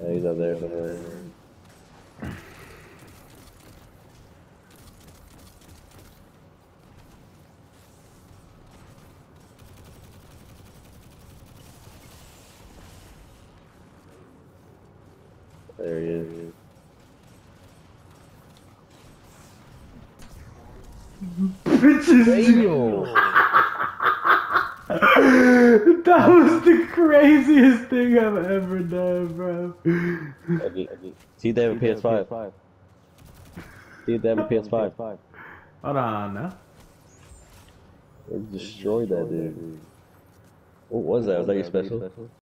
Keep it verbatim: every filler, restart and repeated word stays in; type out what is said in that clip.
Yeah, he's up there somewhere. There he is. Bitches. That was the craziest thing I've ever done, bro. Okay. See if they have a P S five. See if they have a P S five. Hold on, now. They destroyed that dude. What was that? Was that your special?